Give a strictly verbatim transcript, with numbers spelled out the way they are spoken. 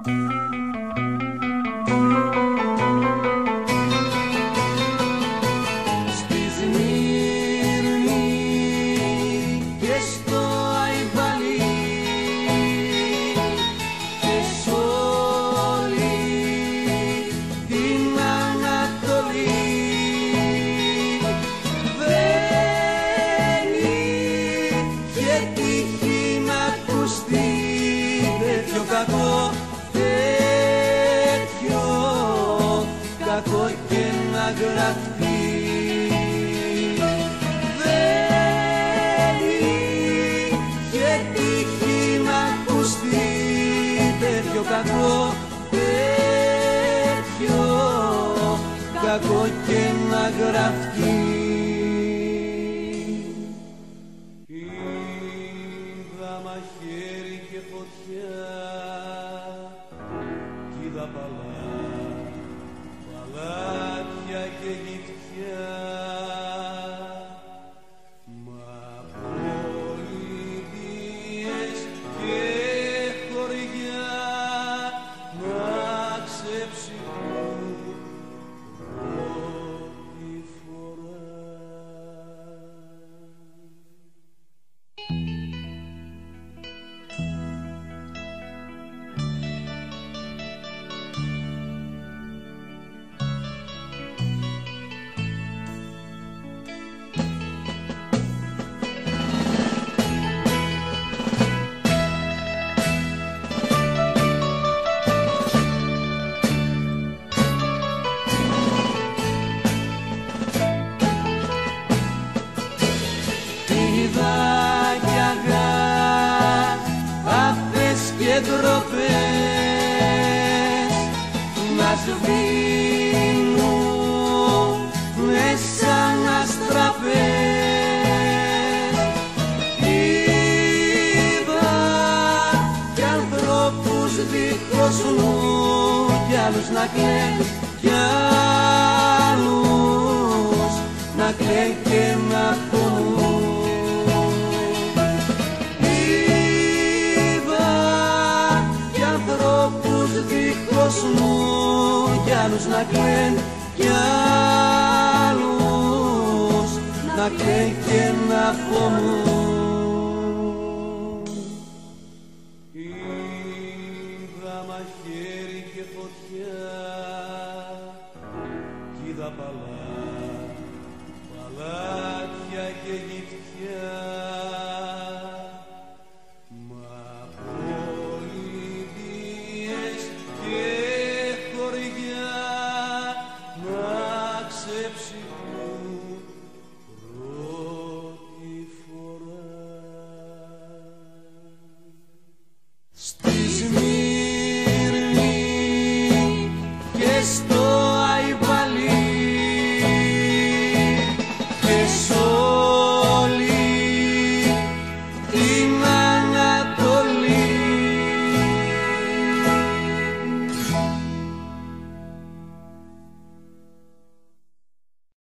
κακό και να γραφτεί. Είδα μαχαίρι και φωτιά κι είδα παλά, παλάτια και γυφτιά, μα πολιτείες και χωριά να ξεψυχούν πρώτη φορά. Και ντροπές να σβήνουν μέσα να στραπές. Είδα κι ανθρώπους δίχως νου κι άλλους να κλαιν κι άλλους να κλαιν και να πονούν. Δίχως νου κι άλλους να κλαιν κι άλλους να κλαιν και να πονούν. Είδα μαχαίρι και φωτιά κι είδα παλά, παλάτια και γυφτιά, και χωριά να ξεψυχούν